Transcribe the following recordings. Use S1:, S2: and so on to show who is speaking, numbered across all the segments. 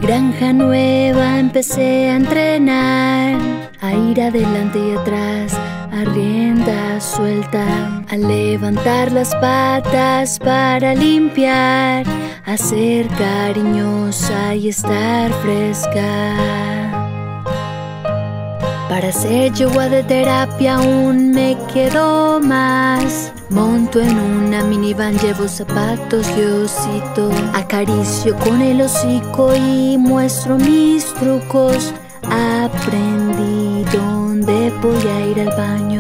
S1: granja nueva empecé a entrenar, a ir adelante y atrás, a rienda suelta, a levantar las patas para limpiar, a ser cariñosa y estar fresca. Para hacer yoga de terapia aún me quedo más. Monto en una minivan, llevo zapatos y osito, acaricio con el hocico y muestro mis trucos. Aprendí dónde voy a ir al baño.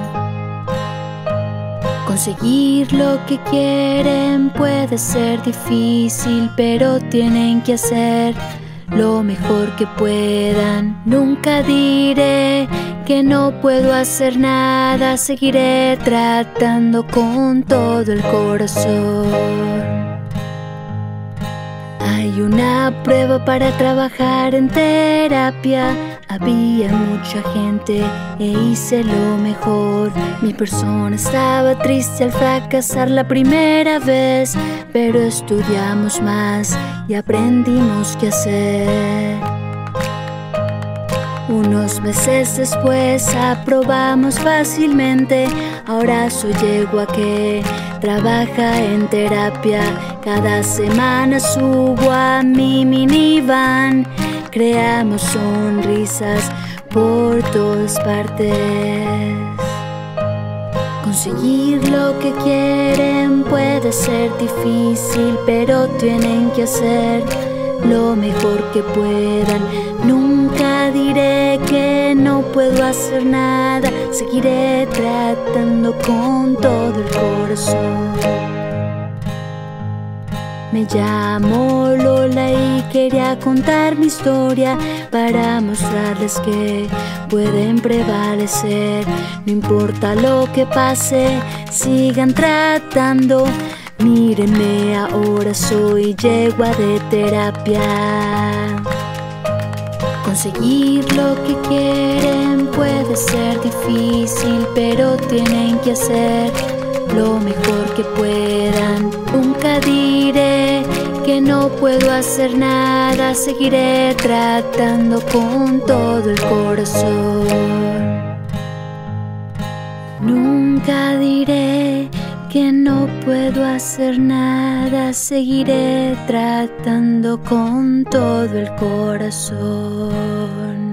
S1: Conseguir lo que quieren puede ser difícil, pero tienen que hacer lo mejor que puedan. Nunca diré que no puedo hacer nada, seguiré tratando con todo el corazón. Hay una prueba para trabajar en terapia. Había mucha gente e hice lo mejor. Mi persona estaba triste al fracasar la primera vez, pero estudiamos más y aprendimos qué hacer. Unos meses después aprobamos fácilmente. Ahora soy yegua que trabaja en terapia. Cada semana subo a mi minivan. Creamos sonrisas por todas partes. Conseguir lo que quieren puede ser difícil, pero tienen que hacer lo mejor que puedan. Nunca diré que no puedo hacer nada, seguiré tratando con todo el corazón. Me llamo Lola y quería contar mi historia para mostrarles que pueden prevalecer. No importa lo que pase, sigan tratando. Mírenme ahora, soy yegua de terapia. Conseguir lo que quieren puede ser difícil, pero tienen que hacer lo mejor que puedan. Nunca diré que no puedo hacer nada, seguiré tratando con todo el corazón. Nunca diré que no puedo hacer nada, seguiré tratando con todo el corazón.